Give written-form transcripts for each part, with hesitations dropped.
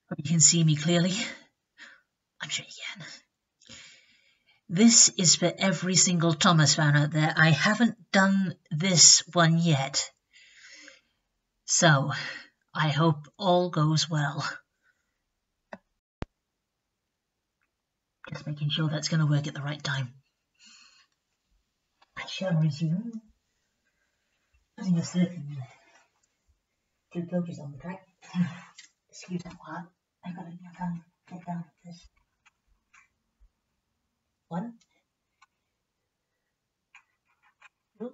Hope you can see me clearly. I'm sure you can. This is for every single Thomas fan out there. I haven't done this one yet. So, I hope all goes well. Just making sure that's going to work at the right time. I shall resume. Putting a certain two coaches on the track. Excuse that part. I got to get down this. One. Oop.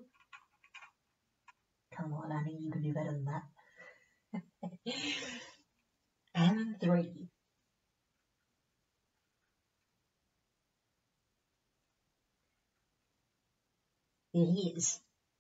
Come on, Annie, you can do better than that. And 3. Here he is.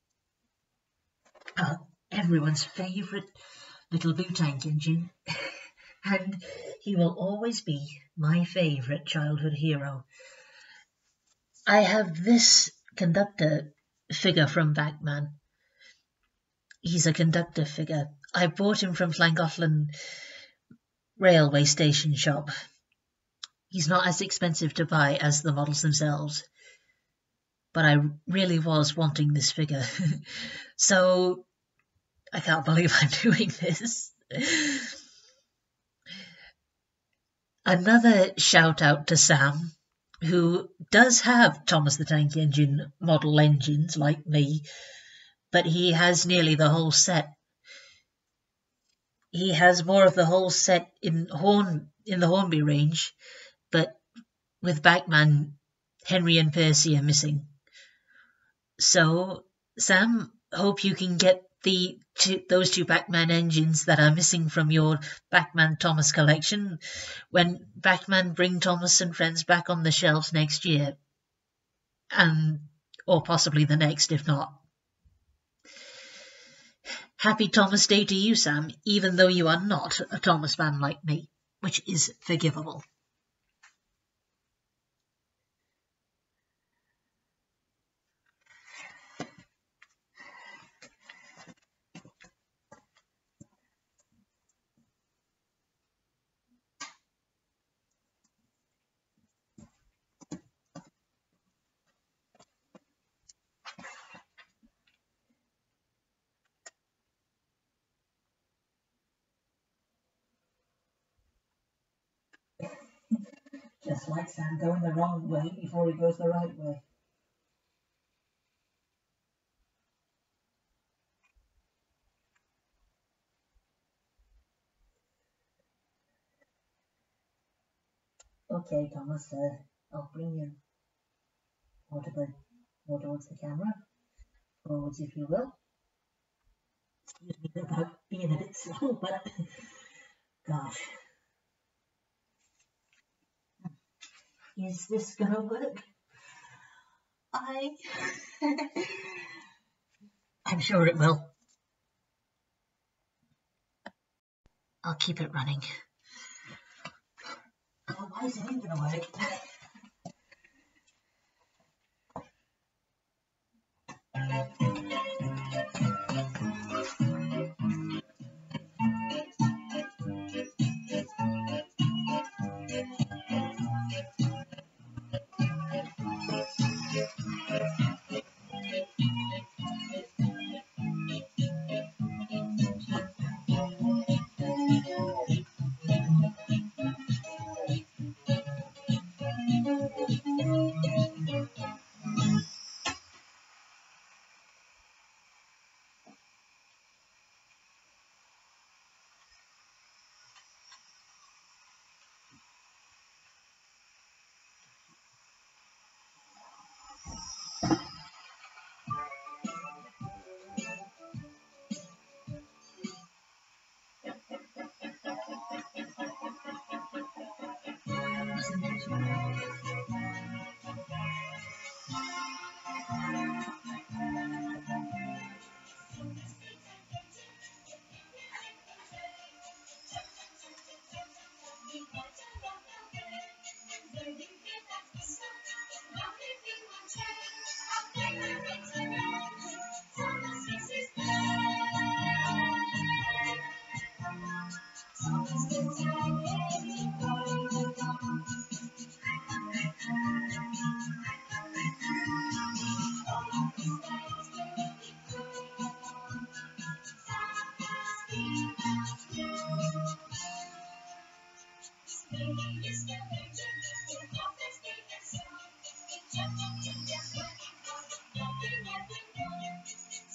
Everyone's favourite little blue tank engine. And he will always be my favourite childhood hero. I have this conductor figure from Batman. He's a conductor figure. I bought him from Llangollen railway station shop. He's not as expensive to buy as the models themselves, but I really was wanting this figure. So I can't believe I'm doing this. Another shout out to Sam, who does have Thomas the Tank Engine model engines like me, but he has nearly the whole set. He has more of the whole set in the Hornby range, but with Batman, Henry and Percy are missing. So, Sam, hope you can get those two Batman engines that are missing from your Batman Thomas collection when Batman bring Thomas and Friends back on the shelves next year, or possibly the next if not. Happy Thomas Day to you, Sam, even though you are not a Thomas fan like me, which is forgivable. Just like Sam going the wrong way before he goes the right way. Okay, Thomas, I'll bring you more towards the camera. Forwards, if you will. Excuse me about being a bit slow, but gosh. Is this gonna work? I'm sure it will. I'll keep it running. Otherwise, it ain't gonna work.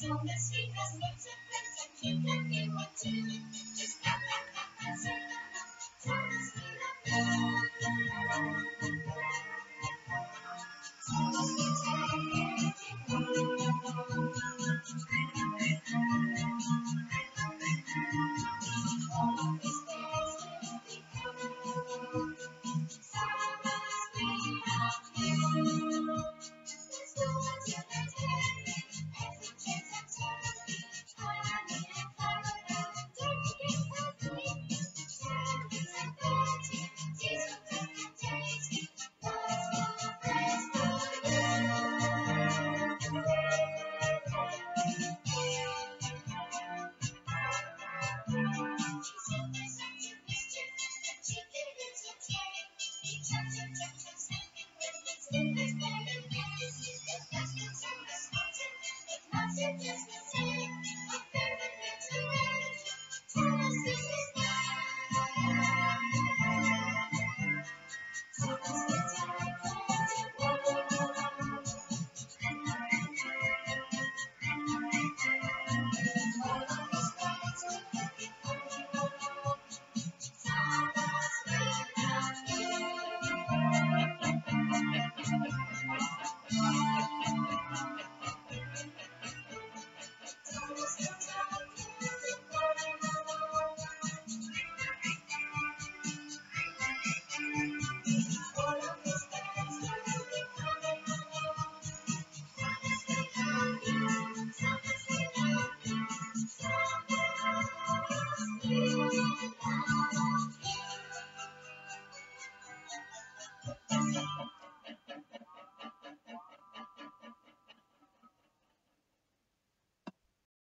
It's